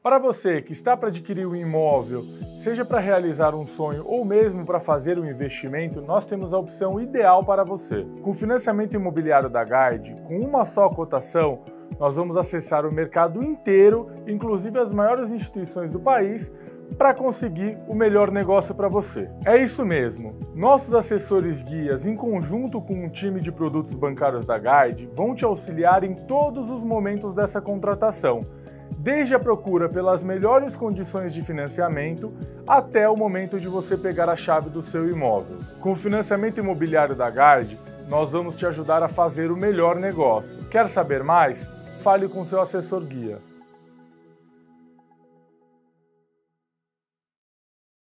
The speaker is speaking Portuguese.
Para você que está para adquirir um imóvel, seja para realizar um sonho ou mesmo para fazer um investimento, nós temos a opção ideal para você. Com o financiamento imobiliário da Guide, com uma só cotação, nós vamos acessar o mercado inteiro, inclusive as maiores instituições do país, para conseguir o melhor negócio para você. É isso mesmo. Nossos assessores guias, em conjunto com um time de produtos bancários da Guide, vão te auxiliar em todos os momentos dessa contratação, desde a procura pelas melhores condições de financiamento até o momento de você pegar a chave do seu imóvel. Com o financiamento imobiliário da Guide, nós vamos te ajudar a fazer o melhor negócio. Quer saber mais? Fale com seu assessor guia.